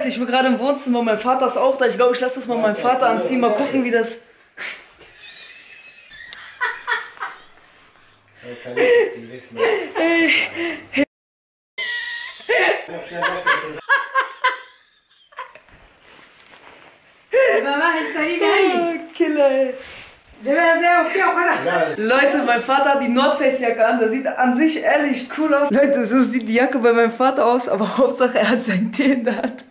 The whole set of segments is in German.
Ich bin gerade im Wohnzimmer, mein Vater ist auch da. Ich glaube, ich lasse das mal meinen Vater anziehen. Mal gucken, wie das... Killer, ey. Leute, mein Vater hat die North Face Jacke an, das sieht an sich ehrlich cool aus. Leute, so sieht die Jacke bei meinem Vater aus, aber Hauptsache er hat seinen Tee in der Hand.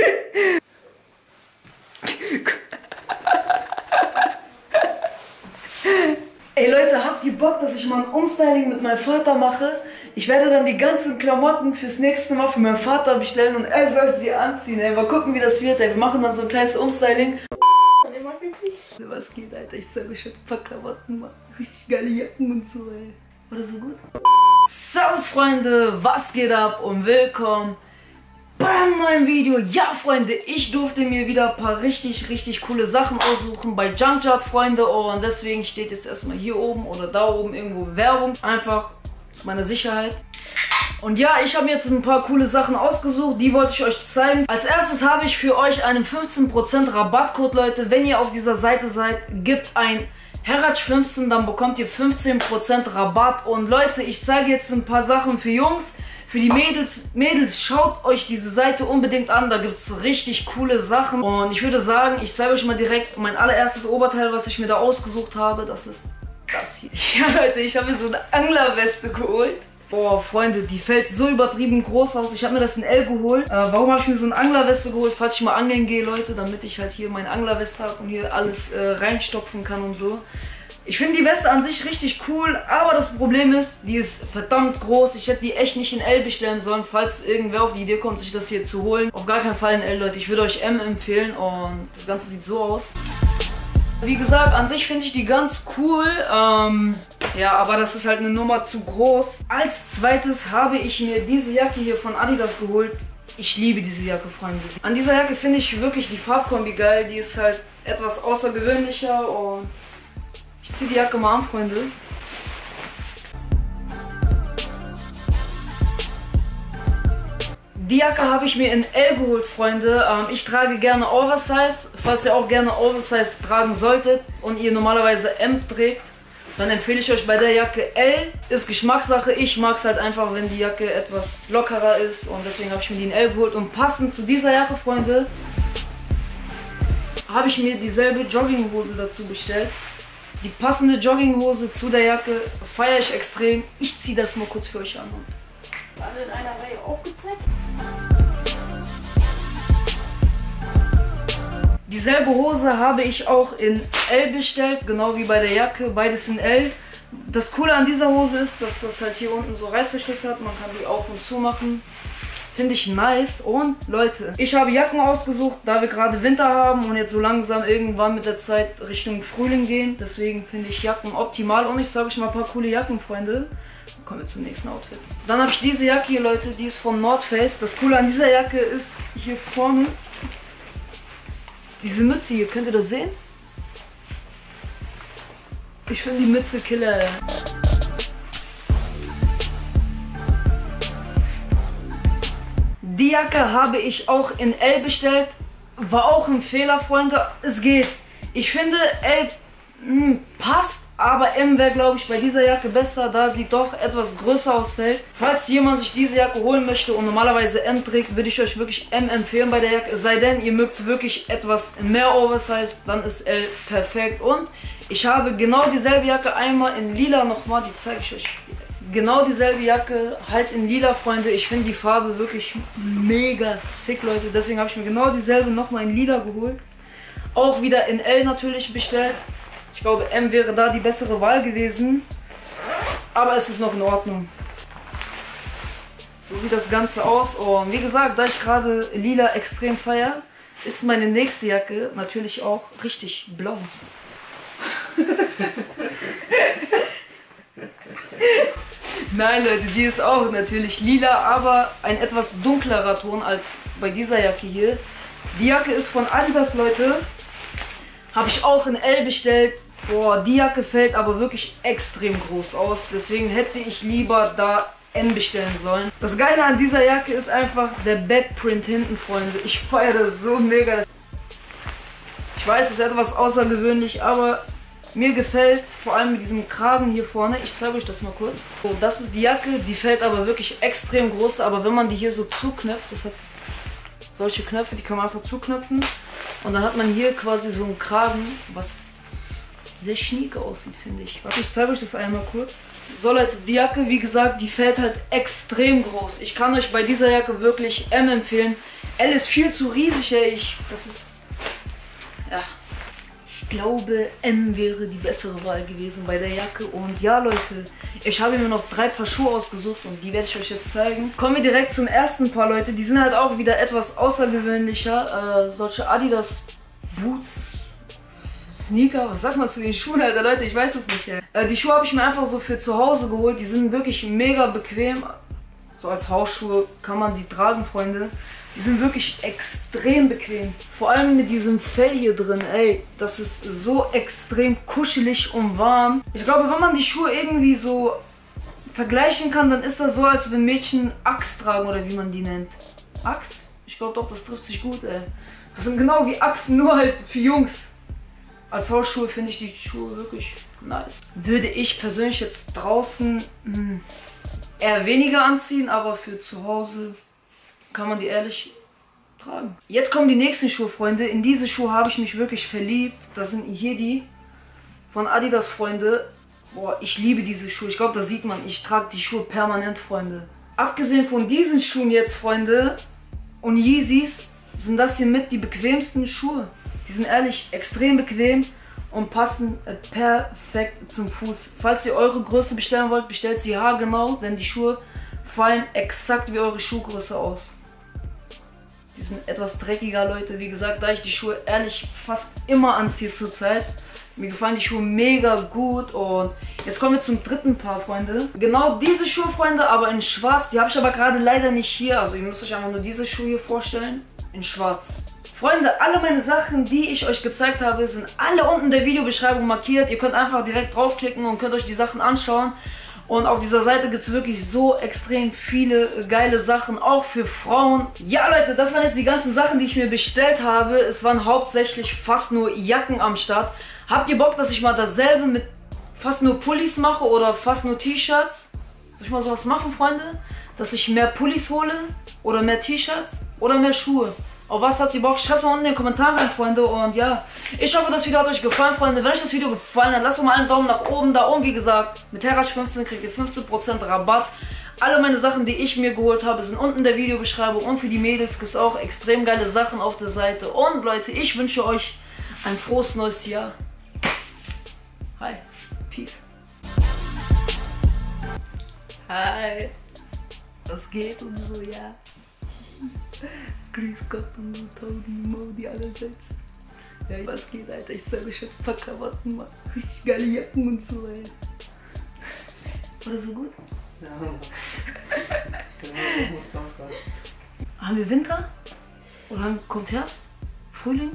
Ey Leute, habt ihr Bock, dass ich mal ein Umstyling mit meinem Vater mache? Ich werde dann die ganzen Klamotten fürs nächste Mal für meinen Vater bestellen und er soll sie anziehen, ey. Mal gucken, wie das wird, ey. Wir machen dann so ein kleines Umstyling. Was geht, Alter? Ich zeige euch schon ein paar Klamotten, Mann. Richtig geile Jacken und so, ey. War das so gut? Servus, Freunde, was geht ab und willkommen beim neuen Video. Ja, Freunde, ich durfte mir wieder ein paar richtig coole Sachen aussuchen bei Junkyard, Freunde. Und deswegen steht jetzt erstmal hier oben oder da oben irgendwo Werbung. Einfach zu meiner Sicherheit. Und ja, ich habe mir jetzt ein paar coole Sachen ausgesucht, die wollte ich euch zeigen. Als erstes habe ich für euch einen 15% Rabattcode, Leute. Wenn ihr auf dieser Seite seid, gebt ein Herratsch15, dann bekommt ihr 15% Rabatt. Und Leute, ich zeige jetzt ein paar Sachen für Jungs, für die Mädels. Mädels, schaut euch diese Seite unbedingt an, da gibt es richtig coole Sachen. Und ich würde sagen, ich zeige euch mal direkt mein allererstes Oberteil, was ich mir da ausgesucht habe. Das ist das hier. Ja, Leute, ich habe mir so eine Anglerweste geholt. Boah, Freunde, die fällt so übertrieben groß aus. Ich habe mir das in L geholt. Warum habe ich mir so eine Anglerweste geholt? Falls ich mal angeln gehe, Leute, damit ich halt hier meine Anglerweste habe und hier alles reinstopfen kann und so. Ich finde die Weste an sich richtig cool, aber das Problem ist, die ist verdammt groß. Ich hätte die echt nicht in L bestellen sollen, falls irgendwer auf die Idee kommt, sich das hier zu holen. Auf gar keinen Fall in L, Leute. Ich würde euch M empfehlen und das Ganze sieht so aus. Wie gesagt, an sich finde ich die ganz cool. Ja, aber das ist halt eine Nummer zu groß. Als zweites habe ich mir diese Jacke hier von Adidas geholt. Ich liebe diese Jacke, Freunde. An dieser Jacke finde ich wirklich die Farbkombi geil. Die ist halt etwas außergewöhnlicher und ich ziehe die Jacke mal an, Freunde. Die Jacke habe ich mir in L geholt, Freunde. Ich trage gerne Oversize. Falls ihr auch gerne Oversize tragen solltet und ihr normalerweise M trägt, dann empfehle ich euch bei der Jacke L. Ist Geschmackssache. Ich mag es halt einfach, wenn die Jacke etwas lockerer ist. Und deswegen habe ich mir die in L geholt. Und passend zu dieser Jacke, Freunde, habe ich mir dieselbe Jogginghose dazu bestellt. Die passende Jogginghose zu der Jacke feiere ich extrem. Ich ziehe das mal kurz für euch an. Alle in einer Reihe aufgezeigt. Dieselbe Hose habe ich auch in L bestellt, genau wie bei der Jacke, beides in L. Das Coole an dieser Hose ist, dass das halt hier unten so Reißverschlüsse hat, man kann die auf und zu machen. Finde ich nice. Und Leute, ich habe Jacken ausgesucht, da wir gerade Winter haben und jetzt so langsam irgendwann mit der Zeit Richtung Frühling gehen. Deswegen finde ich Jacken optimal und ich zeige euch mal ein paar coole Jacken, Freunde. Kommen wir zum nächsten Outfit. Dann habe ich diese Jacke hier, Leute, die ist von North Face. Das Coole an dieser Jacke ist hier vorne diese Mütze hier. Könnt ihr das sehen? Ich finde die Mütze killer. Die Jacke habe ich auch in L bestellt. War auch ein Fehler, Freunde. Es geht. Ich finde L passt. Aber M wäre, glaube ich, bei dieser Jacke besser, da sie doch etwas größer ausfällt. Falls jemand sich diese Jacke holen möchte und normalerweise M trägt, würde ich euch wirklich M empfehlen bei der Jacke. Es sei denn, ihr mögt wirklich etwas mehr Oversize, dann ist L perfekt. Und ich habe genau dieselbe Jacke einmal in lila nochmal, die zeige ich euch jetzt. Genau dieselbe Jacke, halt in lila, Freunde. Ich finde die Farbe wirklich mega sick, Leute. Deswegen habe ich mir genau dieselbe nochmal in lila geholt. Auch wieder in L natürlich bestellt. Ich glaube, M wäre da die bessere Wahl gewesen, aber es ist noch in Ordnung. So sieht das Ganze aus und wie gesagt, da ich gerade lila extrem feiere, ist meine nächste Jacke natürlich auch richtig blau. Nein, Leute, die ist auch natürlich lila, aber ein etwas dunklerer Ton als bei dieser Jacke hier. Die Jacke ist von Adidas, Leute. Habe ich auch in L bestellt. Boah, die Jacke fällt aber wirklich extrem groß aus. Deswegen hätte ich lieber da M bestellen sollen. Das Geile an dieser Jacke ist einfach der Backprint hinten, Freunde. Ich feiere das so mega. Ich weiß, es ist etwas außergewöhnlich, aber mir gefällt es, vor allem mit diesem Kragen hier vorne. Ich zeige euch das mal kurz. So, das ist die Jacke, die fällt aber wirklich extrem groß. Aber wenn man die hier so zuknöpft, das hat solche Knöpfe, die kann man einfach zuknöpfen. Und dann hat man hier quasi so einen Kragen, was sehr schnieke aussieht, finde ich. Warte, ich zeige euch das einmal kurz. So Leute, die Jacke, wie gesagt, die fällt halt extrem groß. Ich kann euch bei dieser Jacke wirklich M empfehlen. L ist viel zu riesig, ey. Das ist... Ja... Ich glaube, M wäre die bessere Wahl gewesen bei der Jacke. Und ja, Leute, ich habe mir noch 3 Paar Schuhe ausgesucht und die werde ich euch jetzt zeigen. Kommen wir direkt zum ersten Paar, Leute. Die sind halt auch wieder etwas außergewöhnlicher. Solche Adidas Boots, Sneaker, was sagt man zu den Schuhen, Alter, Leute? Ich weiß es nicht. Die Schuhe habe ich mir einfach so für zu Hause geholt. Die sind wirklich mega bequem. So als Hausschuhe kann man die tragen, Freunde. Die sind wirklich extrem bequem. Vor allem mit diesem Fell hier drin, ey. Das ist so extrem kuschelig und warm. Ich glaube, wenn man die Schuhe irgendwie so vergleichen kann, dann ist das so, als wenn Mädchen Axt tragen oder wie man die nennt. Axt? Ich glaube doch, das trifft sich gut, ey. Das sind genau wie Achsen, nur halt für Jungs. Als Hausschuhe finde ich die Schuhe wirklich nice. Würde ich persönlich jetzt draußen eher weniger anziehen, aber für zu Hause kann man die ehrlich tragen. Jetzt kommen die nächsten Schuhe, Freunde. In diese Schuhe habe ich mich wirklich verliebt. Das sind hier die von Adidas, Freunde. Boah, ich liebe diese Schuhe. Ich glaube, das sieht man. Ich trage die Schuhe permanent, Freunde. Abgesehen von diesen Schuhen jetzt, Freunde, und Yeezys, sind das hier mit die bequemsten Schuhe. Die sind ehrlich extrem bequem und passen perfekt zum Fuß. Falls ihr eure Größe bestellen wollt, bestellt sie haargenau, denn die Schuhe fallen exakt wie eure Schuhgröße aus. Die sind etwas dreckiger, Leute. Wie gesagt, da ich die Schuhe ehrlich fast immer anziehe zurzeit. Mir gefallen die Schuhe mega gut. Und jetzt kommen wir zum dritten Paar, Freunde. Genau diese Schuhe, Freunde, aber in schwarz. Die habe ich aber gerade leider nicht hier. Also ihr müsst euch einfach nur diese Schuhe hier vorstellen. In schwarz. Freunde, alle meine Sachen, die ich euch gezeigt habe, sind alle unten in der Videobeschreibung markiert. Ihr könnt einfach direkt draufklicken und könnt euch die Sachen anschauen. Und auf dieser Seite gibt es wirklich so extrem viele geile Sachen, auch für Frauen. Ja Leute, das waren jetzt die ganzen Sachen, die ich mir bestellt habe. Es waren hauptsächlich fast nur Jacken am Start. Habt ihr Bock, dass ich mal dasselbe mit fast nur Pullis mache oder fast nur T-Shirts? Soll ich mal sowas machen, Freunde? Dass ich mehr Pullis hole oder mehr T-Shirts oder mehr Schuhe? Auf was habt ihr Bock? Schreibt mal unten in den Kommentaren rein, Freunde. Und ja, ich hoffe, das Video hat euch gefallen, Freunde. Wenn euch das Video gefallen hat, lasst mal einen Daumen nach oben da. Und wie gesagt, mit Herasch15 kriegt ihr 15% Rabatt. Alle meine Sachen, die ich mir geholt habe, sind unten in der Videobeschreibung. Und für die Mädels gibt es auch extrem geile Sachen auf der Seite. Und Leute, ich wünsche euch ein frohes neues Jahr. Hi. Peace. Hi. Was geht und so, ja. Grüß Gott und Taudi, Modi allerseits. Ja, was geht, Alter? Ich zeige euch ein paar Klamotten, Mann. Richtig geile Jacken und so, ey. War das so gut? Ja. Haben wir Winter? Oder kommt Herbst? Frühling?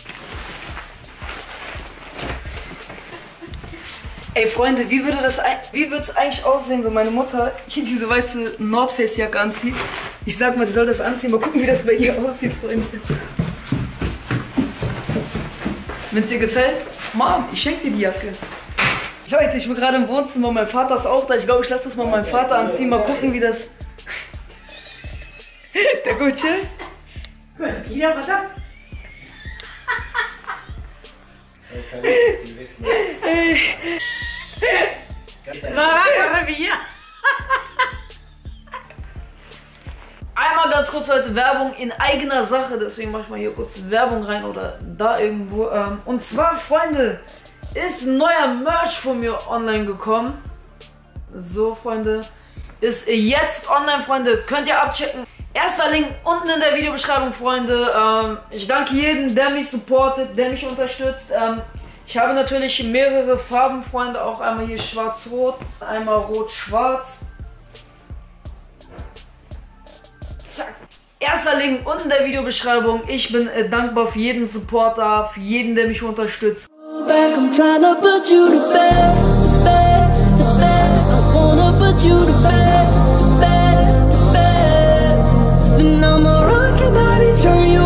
Ey Freunde, wie würde es eigentlich aussehen, wenn meine Mutter hier diese weiße North Face Jacke anzieht? Ich sag mal, die soll das anziehen. Mal gucken, wie das bei ihr aussieht, Freunde. Wenn es dir gefällt, Mom, ich schenke dir die Jacke. Leute, ich bin gerade im Wohnzimmer, mein Vater ist auch da. Ich glaube, ich lasse das mal meinem Vater anziehen. Mal gucken, wie das... Der Gutsche? Was geht aber da? Einmal ganz kurz heute Werbung in eigener Sache, deswegen mache ich mal hier kurz Werbung rein oder da irgendwo. Und zwar, Freunde, ist ein neuer Merch von mir online gekommen. So, Freunde, ist jetzt online, Freunde, könnt ihr abchecken. Erster Link unten in der Videobeschreibung, Freunde. Ich danke jedem, der mich supportet, der mich unterstützt. Ich habe natürlich mehrere Farben, Freunde, auch einmal hier schwarz-rot, einmal rot-schwarz. Zack. Erster Link unten in der Videobeschreibung. Ich bin dankbar für jeden Supporter, für jeden, der mich unterstützt. I'm trying to put you to bed, to bed, to bed. I wanna put you to bed, to bed. And I'ma rock your body, turn you